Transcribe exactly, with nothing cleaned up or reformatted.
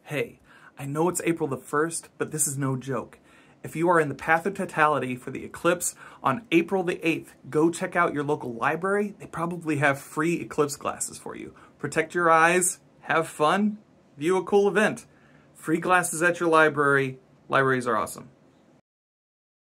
Hey, I know it's April the first, but this is no joke. If you are in the path of totality for the Eclipse on April the eighth, go check out your local library. They probably have free Eclipse glasses for you. Protect your eyes, have fun, view a cool event. Free glasses at your library. Libraries are awesome.